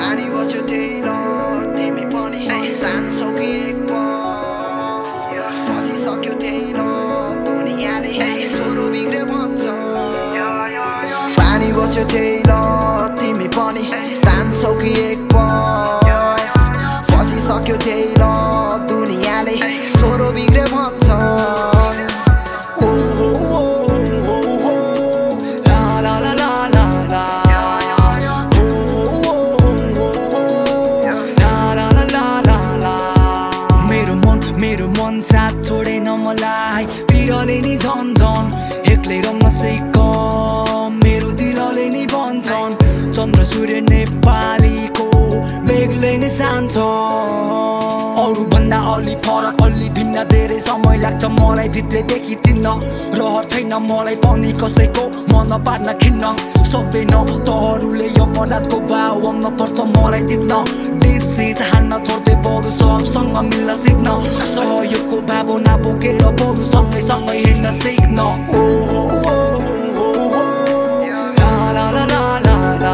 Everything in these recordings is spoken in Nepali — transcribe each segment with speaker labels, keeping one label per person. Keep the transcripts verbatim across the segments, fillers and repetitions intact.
Speaker 1: पानी बस्यो त्यही न तिमी पनि तान्छौ कि एक पल फसिसक्यो त्यही न दुनियाँले छोरो बिग्रे भन्छ पानी बस्यो त्यही न तिमी पनि तान्छौ कि एक पल फसिसक्यो त्यही न दुनियाँले छोरो बिग्रे भन्छ मलाई पिरले नि झन झन एक्लै रम्न सिक मेरो दिलले नि भन्छन् चन्द्र सूर्य नेपालीको बेग्लै नै शान्त अरु भन्दा अलि फरक अलि भिन्न धेरै समय लाग्छ मलाई भित्रैदेखि चिन्न रहर छैन मलाई पनि कसैको मन पार्न खिन्न सक्दैन तहरूले यो मलाजको भाव आउन पर्छ मलाई जित्न डिसिज हान्न छोड्दै बरु सबसँग मिल्न सिक्न सहयोगको भावना बोकेर बरु सँगै सँगै हिँड्न सिक्न ओ ला ला ला ला ला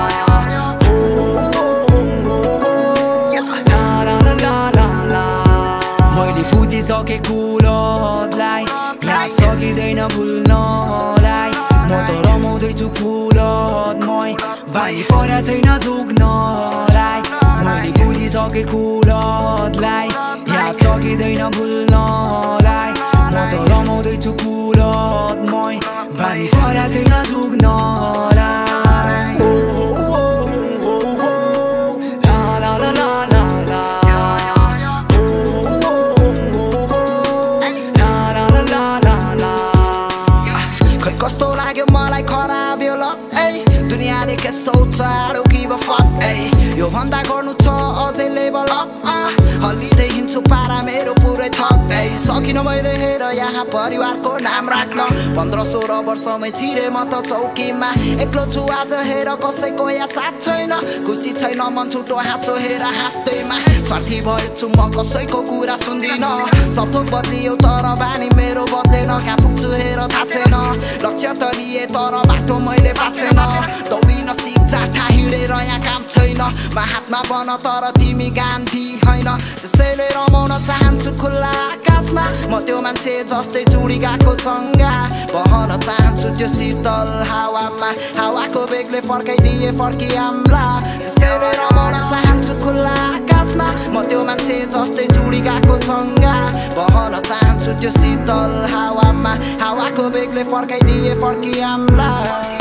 Speaker 1: सके कुलतलाई याद सकिँदैन भुल्नलाई म त रमाउँदैछु कुलतमै बानी परा छैन झुक्नलाई मैले बुझिसके कुलतलाई याद सकिँदैन भुल्नलाई म त रमाउँदैछु कुलतमै बानी परा छैन झुक्नलाई यो भन्दा गर्नु छ अझै लेभल अप हल्लिँदै हिँड्छु पारा मेरो पुरै थप सकिन मैले हेर यहाँ परिवारको नाम राख्न पन्ध्र सोह्र वर्षमै छिरे म त चौकीमा एक्लो छु आज हेर कसैको यहाँ साथ छैन खुसी छैन मन छुटो हाँसो हेर हाँस्दैमा स्वार्थी भएछु म कसैको कुरा सुन्दिन सब बदलियो तर बानी मेरो बदलेन कहाँ पुग्छु हेर थाहा छैन लक्ष्य त लिए तर बाटो मैले पाछेन दौडिन सिक्छ ठा हिँडेर यहाँ काम छैन महात्मा बन तर तिमी गान्धी होइन त्यसैले रमाउन चाहन्छु खुल्ला आकाशमा म त्यो मान्छे जस्तै चुडी गएको चङ्गा बहन चाहन्छु त्यो शीतल हावामा हावाको बेगले फर्काइदिए फर्किआम्ला त्यसैले रमाउन चाहन्छु खुल्ला आकाशमा म त्यो मान्छे जस्तै चुडी गएको चङ्गा बहन चाहन्छु त्यो शीतल हावामा हावाको बेगले फर्काइदिए फर्किआम्ला